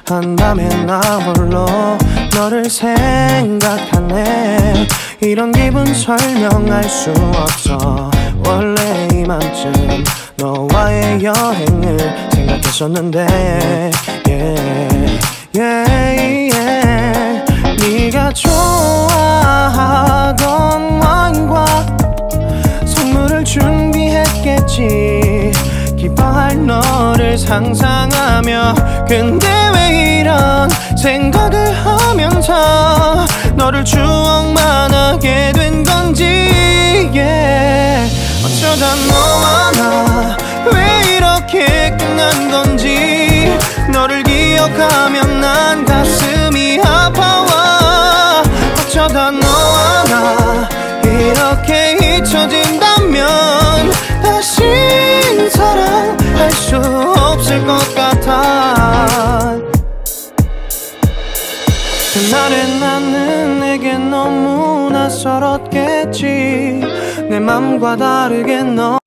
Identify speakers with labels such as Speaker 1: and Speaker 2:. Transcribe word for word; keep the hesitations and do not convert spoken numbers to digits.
Speaker 1: 한밤에 나 홀로 너를 생각하네. 이런 기분 설명할 수 없어. 원래 이맘쯤 너와의 여행을 생각했었는데 yeah, yeah, yeah. 네가 좋아하던 와인과 선물을 준비했겠지. 기뻐할 너를 상상하며. 근데 왜 이런 생각을 하면서 너를 추억만 하게 된 건지 yeah. 어쩌다 너와 나 왜 이렇게 끝난 건지. 너를 기억하면 난 가슴이 아파와. 어쩌다 너와 나 이렇게 잊혀진다면 다시 사랑할 수 없을 것 같아. 그날의 나는 내게 너무 낯설었겠지. 내 맘과 다르게 너